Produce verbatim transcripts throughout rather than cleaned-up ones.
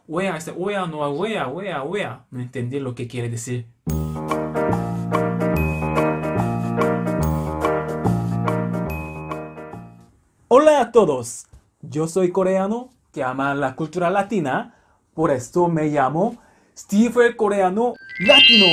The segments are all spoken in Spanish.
wea, ese wea no wea, wea, wea. No entendí lo que quiere decir. Hola a todos. Yo soy coreano que ama la cultura latina. Por esto me llamo Steve el Coreano Latino.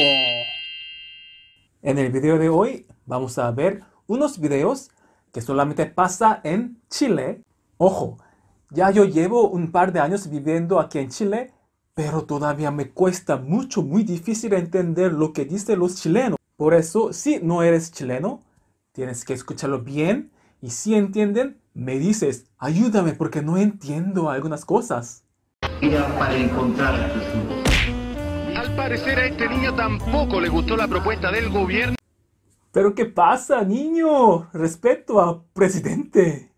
En el video de hoy vamos a ver unos videos que solamente pasa en Chile. Ojo, ya yo llevo un par de años viviendo aquí en Chile, pero todavía me cuesta mucho, muy difícil entender lo que dicen los chilenos. Por eso, si no eres chileno, tienes que escucharlo bien y si entienden, me dices, ayúdame porque no entiendo algunas cosas. Para encontrar a Jesús. Al parecer a este niño tampoco le gustó la propuesta del gobierno. ¿Pero qué pasa, niño? Respeto al presidente.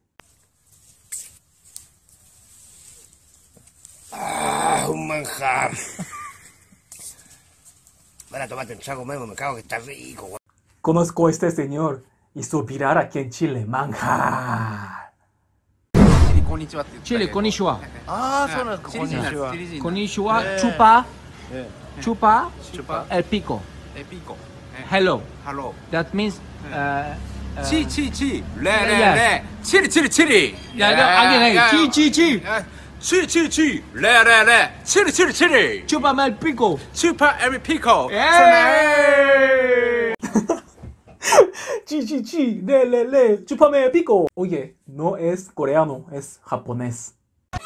Ah, un manjar. Bueno, tómate un trago, Memo, me cago que está rico, güey. Conozco a este señor. Hizo viral aquí en Chile. Manjar. Chile, konnichiwa. Ah, son konnichiwa. Konnichiwa, chupa. Chupa. El pico. El pico. Hello. Hello. That means. Uh, uh, chi, chi, chi. Le, yeah, le, yeah. le. Chiri, chiri, chiri. Yeah, yeah, again, again. Chi, chi, chi. Chi, chi, chi. Le, le, le. Chiri, chiri, chiri. Chúpame el pico. Chupa el pico. ¡Eh! Chi, chi, chi. Le, le, le. Chúpame el pico. Oye, no es coreano, es japonés.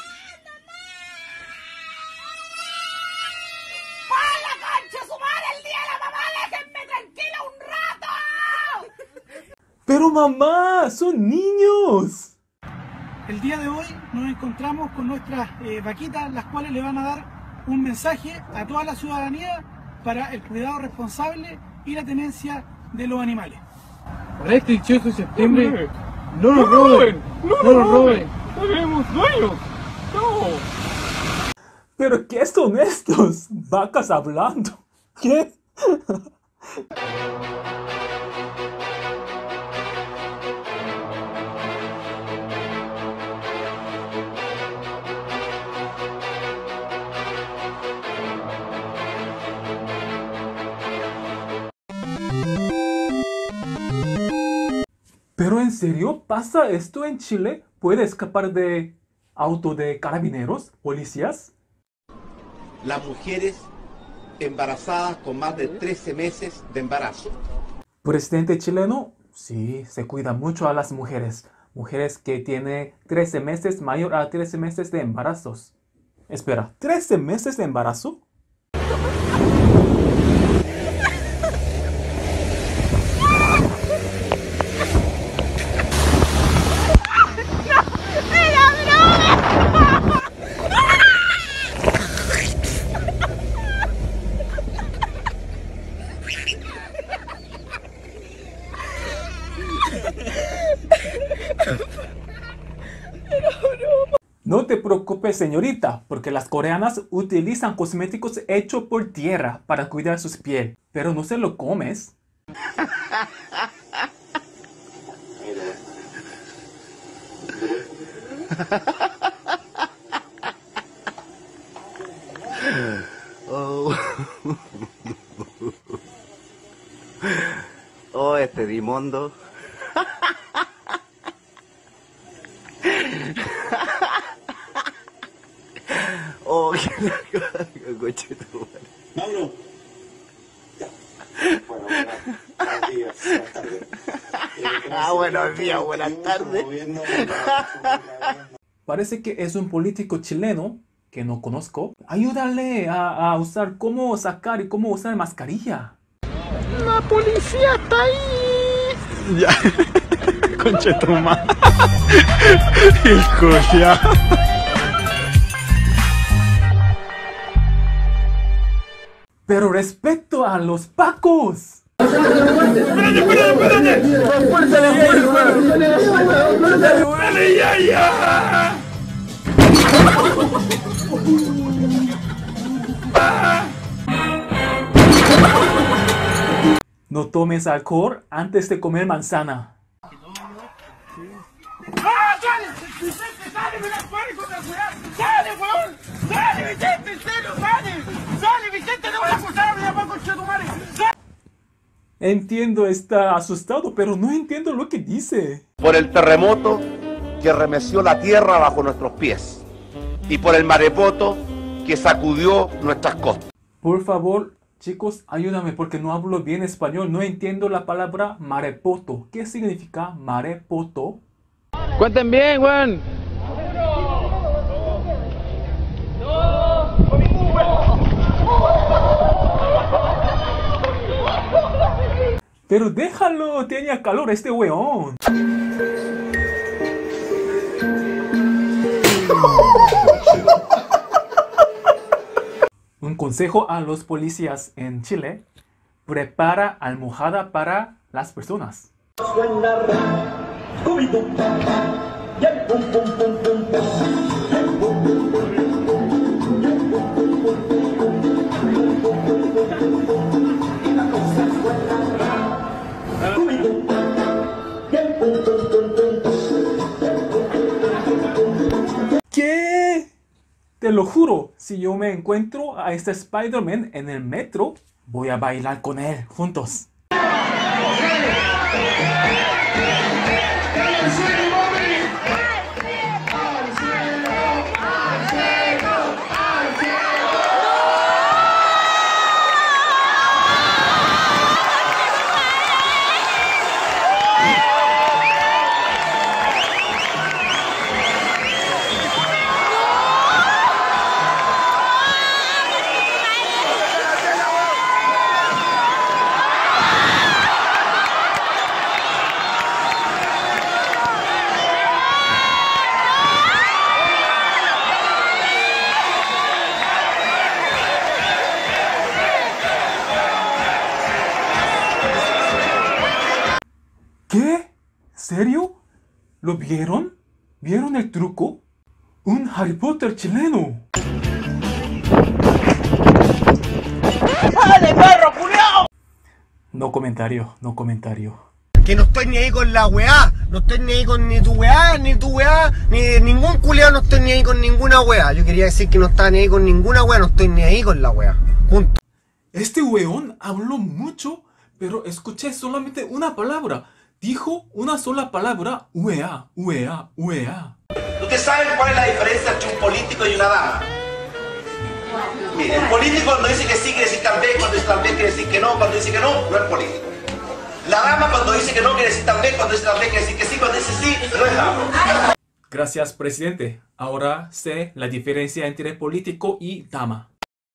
Pero mamá, son niños. El día de hoy nos encontramos con nuestras eh, vaquitas, las cuales le van a dar un mensaje a toda la ciudadanía para el cuidado responsable y la tenencia de los animales. Para este dieciocho de septiembre, no nos roben, no nos roben, no queremos dueños, no. ¿Pero qué son estos? Vacas hablando. ¿Qué? ¿Pero en serio pasa esto en Chile? ¿Puede escapar de auto de carabineros, policías? Las mujeres embarazadas con más de trece meses de embarazo. ¿Presidente chileno? Sí, se cuida mucho a las mujeres. Mujeres que tienen trece meses, mayor a trece meses de embarazos. Espera, ¿trece meses de embarazo? No te preocupes, señorita, porque las coreanas utilizan cosméticos hechos por tierra para cuidar su piel. Pero no se lo comes. Oh, oh este Dimondo. Oh, qué la coche tu madre. Mauro. Ya. Bueno, buenos días, buenas tardes. Ah, buenos días, buenas tardes. Parece que es un político chileno que no conozco. Ayúdale a, a usar cómo sacar y cómo usar mascarilla. La policía está ahí. Ya. Concha tu madre. Hijo ya. Pero respecto a los pacos. ¡Espérate, espérate, espérate! ¡Ya, ya! No tomes alcohol antes de comer manzana. ¡Ah, sale! ¡Vicente, sale! ¡Me la pone con la ciudad! ¡Sale, weón! ¡Sale, Vicente! ¿Quién te voy a acusar a mi papá, conchetumare? Entiendo, está asustado, pero no entiendo lo que dice. Por el terremoto que remeció la tierra bajo nuestros pies y por el maremoto que sacudió nuestras costas. Por favor, chicos, ayúdame porque no hablo bien español. No entiendo la palabra maremoto. ¿Qué significa maremoto? Cuenten bien, weón. Pero déjalo, tenía calor este weón. Un consejo a los policías en Chile: prepara almohada para las personas. ¿Qué? Te lo juro, si yo me encuentro a este Spider-Man en el metro, voy a bailar con él juntos. ¿Qué? ¿Serio? ¿Lo vieron? ¿Vieron el truco? ¡Un Harry Potter chileno! ¡Dale, perro, culiao! No comentario, no comentario. Que no estoy ni ahí con la weá, no estoy ni ahí con ni tu weá, ni tu weá, ni ningún culiao, no estoy ni ahí con ninguna weá. Yo quería decir que no estaba ni ahí con ninguna weá, no estoy ni ahí con la weá. Punto. Este weón habló mucho, pero escuché solamente una palabra. Dijo una sola palabra: uea, uea, uea. ¿Ustedes saben cuál es la diferencia entre un político y una dama? Mire, el político cuando dice que sí quiere decir también, cuando dice también quiere decir que no, cuando dice que no, no es político. La dama cuando dice que no quiere decir también, cuando dice también quiere decir que sí, cuando dice sí, no es dama. Gracias, presidente. Ahora sé la diferencia entre político y dama.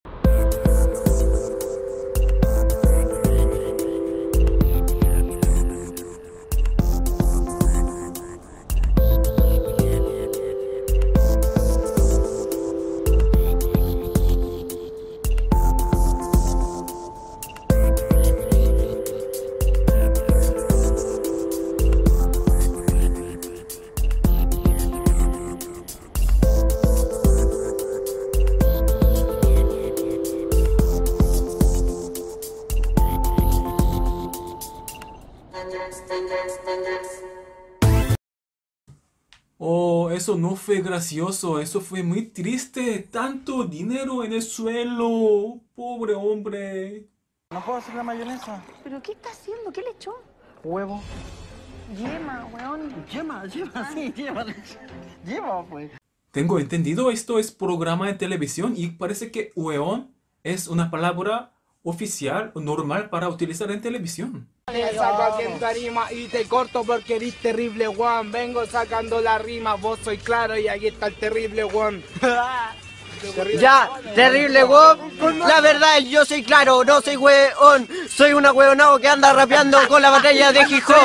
Oh, eso no fue gracioso, eso fue muy triste. Tanto dinero en el suelo. Pobre hombre. No puedo hacer la mayonesa. ¿Pero qué está haciendo? ¿Qué le echó? Huevo. Yema, weón. Yema, yema, sí, yema. Yema, pues. Tengo entendido, esto es programa de televisión y parece que weón es una palabra oficial o normal para utilizar en televisión. Te saco haciendo rima y te corto porque eres terrible, weón. Vengo sacando la rima, vos soy claro y aquí está el terrible, weón. Ya, terrible weón. La verdad es yo soy claro, no soy weón. Soy una weonao que anda rapeando con la batalla de hip hop.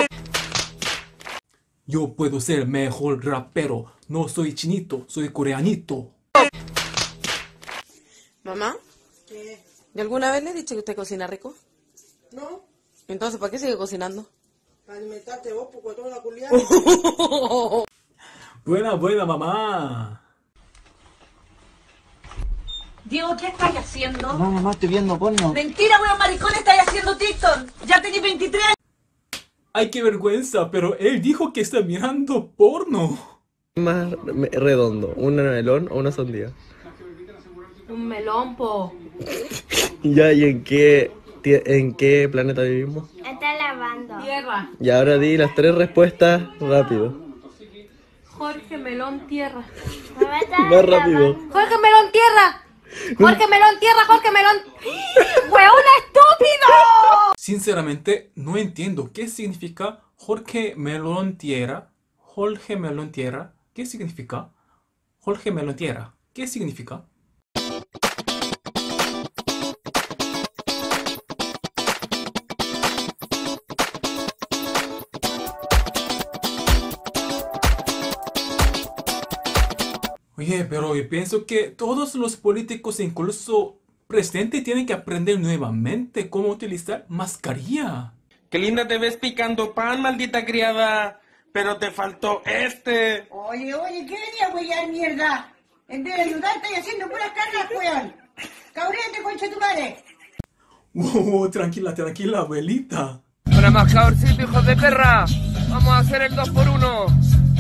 Yo puedo ser mejor rapero. No soy chinito, soy coreanito. Mamá, ¿y alguna vez le he dicho que usted cocina rico? No. Entonces, ¿para qué sigue cocinando? Para alimentarte vos, porque toda la culiada. Buena, buena, mamá. Diego, ¿qué estás haciendo? No, mamá, estoy viendo porno. Mentira, weón, maricón, estás haciendo TikTok. Ya tenés veintitrés años. Ay, qué vergüenza, pero él dijo que está mirando porno. Más redondo, ¿un melón o una sandía? Un melón, po. Ya, ¿y en qué, en qué planeta vivimos? Está lavando. Tierra. Y ahora di las tres respuestas rápido. Jorge Melón Tierra. Más rápido. Jorge Melón Tierra. Jorge Melón Tierra, Jorge Melón. ¡Hueona estúpido! Sinceramente, no entiendo qué significa Jorge Melón Tierra. Jorge Melón Tierra. ¿Qué significa? Jorge Melón Tierra. ¿Qué significa? Oye, pero yo pienso que todos los políticos, incluso presidente, tienen que aprender nuevamente cómo utilizar mascarilla. Qué linda te ves picando pan, maldita criada. Pero te faltó este. Oye, oye, ¿qué venía a huellar mierda? En vez de ayudar, estáis haciendo puras cargas, weón. Cabrete, concha tu madre. Oh, tranquila, tranquila, abuelita. Una más cabrcito, hijos de perra. Vamos a hacer el dos por uno.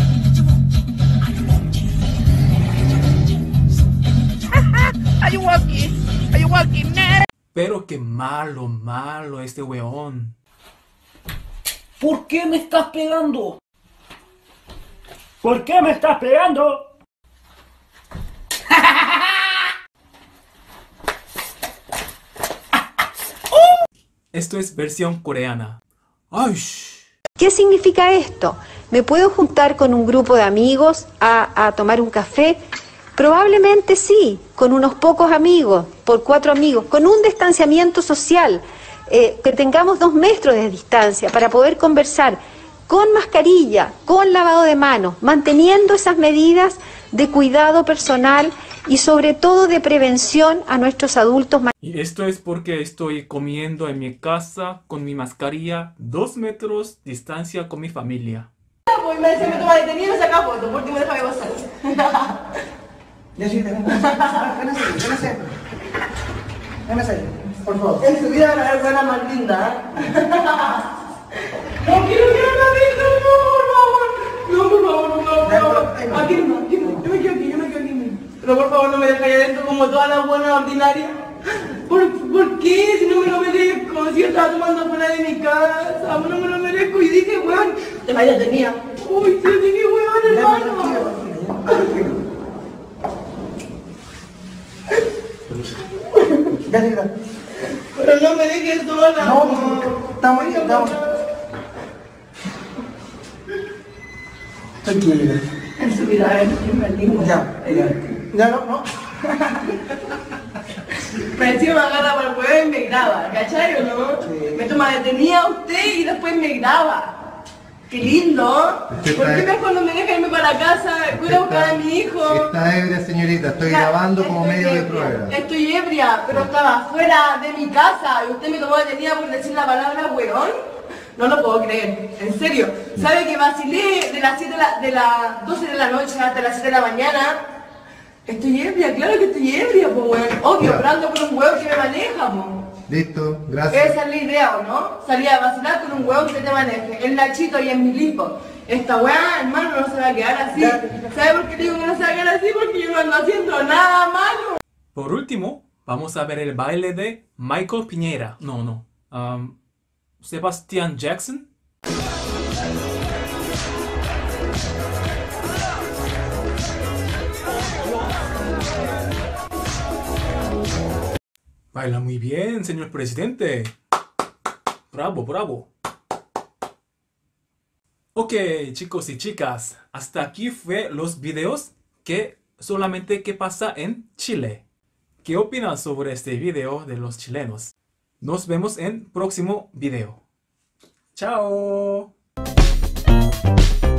Are you walking? Are you walking now? Pero qué malo, malo este weón. ¿Por qué me estás pegando? ¿Por qué me estás pegando? Esto es versión coreana. ¡Ay! ¿Qué significa esto? ¿Me puedo juntar con un grupo de amigos a, a tomar un café? Probablemente sí, con unos pocos amigos, por cuatro amigos, con un distanciamiento social, eh, que tengamos dos metros de distancia para poder conversar con mascarilla, con lavado de manos, manteniendo esas medidas de cuidado personal y sobre todo de prevención a nuestros adultos mayores. Y esto es porque estoy comiendo en mi casa con mi mascarilla, dos metros distancia con mi familia. Pues me decía, me toma detenido y me saca foto, por último déjame pasar. Ya sí, ven a hacer. Ven a hacer, por favor. En su vida van a ver buena más linda. No quiero que haga esto, no, por favor. No, por favor, por favor. Aquí no, aquí no. Yo me quedo aquí, yo me quedo aquí. Pero por favor no me dejes ahí adentro como todas las buenas ordinarias. ¿Por, ¿Por qué? Si no me lo merezco. Si yo estaba tomando fuera de mi casa, no me lo merezco. Y dije, weón, te vaya tenía. Uy, se tenía weón, hermano. Ya se queda. Pero no me dejes sola. No, estamos ahí, estamos. Tranquila. En su vida, en el mismo. Ya, ya. Ya no, no. Me encima me agarra para el huevo y me graba, ¿cachai o no? Sí. Me toma detenida usted y después me graba. ¡Qué lindo! ¿Por qué mejor no me deja irme para la casa? Voy a buscar a mi hijo. Está ebria, señorita. Estoy ya, grabando como medio ebria, de prueba. Estoy ebria, pero estaba fuera de mi casa y usted me tomó detenida por decir la palabra hueón. No lo puedo creer, en serio. ¿Sabe que vacilé de las, siete de, la, de las doce de la noche hasta las siete de la mañana? Estoy ebria, claro que estoy ebria, pues weón. Obvio, hablando con un hueón que me maneja, pues. Listo, gracias. Esa es la idea, ¿o no? Salir a vacilar con un hueón que te maneje. El Nachito y en mi limpo. Esta weá, hermano, no se va a quedar así. ¿Sabe por qué digo que no se va a quedar así? Porque yo no ando haciendo nada malo. Por último, vamos a ver el baile de Michael Piñera. No, no. Um, Sebastian Jackson. Baila muy bien, señor presidente. Bravo, bravo. Ok, chicos y chicas, hasta aquí fue los videos que solamente que pasa en Chile. ¿Qué opinan sobre este video de los chilenos? Nos vemos en próximo video. ¡Chao!